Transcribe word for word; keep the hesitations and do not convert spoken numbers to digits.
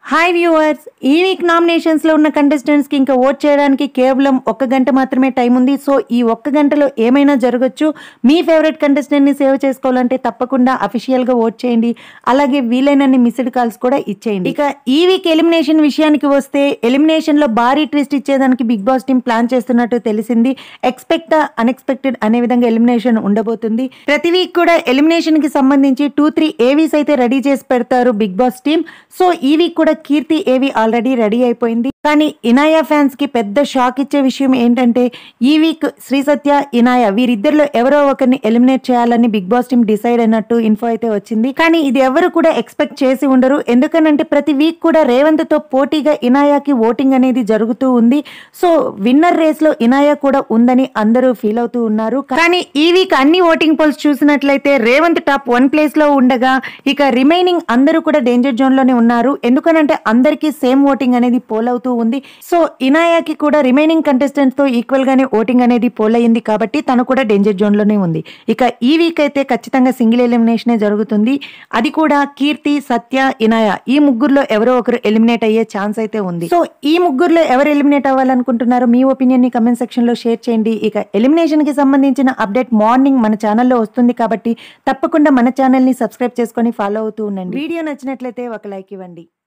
Hi viewers, ఈ week nominations లో ఉన్న కంటెస్టెంట్స్ కి ఇంకా ఓట్ చేయడానికి కేవలం ఒక్క గంట మాత్రమే టైం ఉంది. సో ఈ ఒక్క గంటలో ఏమైనా జరగచ్చు. మీ ఫేవరెట్ కంటెస్టెంట్ ని సేవ్ చేసుకోవాలంటే తప్పకుండా అఫీషియల్ గా ఓట్ చేయండి. అలాగే వీలైనన్ని మిస్డ్ కాల్స్ కూడా ఇచ్చేయండి. ఇక ఈ వీక్ ఎలిమినేషన్ విషయానికి వస్తే, ఎలిమినేషన్ లో భారీ ట్విస్ట్ ఇచ్చేదానికి బిగ్ బాస్ టీమ్ ప్లాన్ చేస్తున్నట్టు తెలిసింది. ఎక్స్పెక్ట్ అన్ఎక్స్పెక్టెడ్ అనే విధంగా ఎలిమినేషన్ ఉండబోతుంది. ప్రతి వీక్ కూడా ఎలిమినేషన్ కి సంబంధించి టూ త్రీ ఏవీస్ అయితే రెడీ చేసి పెడతారు బిగ్ బాస్ టీమ్. సో ఈ వీక్ కూడా కీర్తి ఏవి ఆల్రెడీ రెడీ అయిపోయింది. కానీ ఇనాయా ఫ్యాన్స్ కి పెద్ద షాక్ ఇచ్చే విషయం ఏంటంటే, ఈ వీక్ శ్రీ సత్య, ఇనాయా వీరిద్దరిలో ఎవరో ఒకరిని ఎలిమినేట్ చేయాలని బిగ్ బాస్ టీమ్ డిసైడ్ అయినట్టు ఇన్ఫో అయితే వచ్చింది. కానీ ఇది ఎవరు కూడా ఎక్స్పెక్ట్ చేసి ఉండరు. ఎందుకనంటే ప్రతి వీక్ కూడా రేవంత్ తో పోటీగా ఇనాయాకి ఓటింగ్ అనేది జరుగుతూ ఉంది. సో విన్నర్ రేస్ లో ఇనాయా కూడా ఉందని అందరూ ఫీల్ అవుతూ ఉన్నారు. కానీ ఈ వీక్ అన్ని ఓటింగ్ పోల్స్ చూసినట్లయితే రేవంత్ టాప్ వన్ ప్లేస్ లో ఉండగా, ఇక రిమైనింగ్ అందరూ కూడా డేంజర్ జోన్ లోనే ఉన్నారు. ఎందుకనంటే అందరికీ సేమ్ ఓటింగ్ అనేది పోల్ అవుతూ ఉంది. సో ఇనాయాకి కూడా రిమైనింగ్ కంటెస్టెంట్స్ తో ఈక్వల్ గానే ఓటింగ్ అనేది పోల్ అయ్యింది కాబట్టి తను కూడా డేంజర్ జోన్ లోనే ఉంది. ఇక ఈ వీక్ అయితే ఖచ్చితంగా సింగిల్ ఎలిమినేషన్ జరుగుతుంది. అది కూడా కీర్తి, సత్య, ఇనాయా ఈ ముగ్గురులో ఎవరో ఒకరు ఎలిమినేట్ అయ్యే ఛాన్స్ అయితే ఉంది. సో ఈ ముగ్గురులో ఎవరు ఎలిమినేట్ అవ్వాలనుకుంటున్నారు? మీ ఒపీనియన్ ని కమెంట్ సెక్షన్ లో షేర్ చేయండి. ఇక ఎలిమినేషన్ కి సంబంధించిన అప్డేట్ మార్నింగ్ మన ఛానల్లో వస్తుంది కాబట్టి తప్పకుండా మన ఛానల్ ని సబ్స్క్రైబ్ చేసుకొని ఫాలో అవుతూ ఉండండి. వీడియో నచ్చినట్లయితే ఒక లైక్ ఇవ్వండి.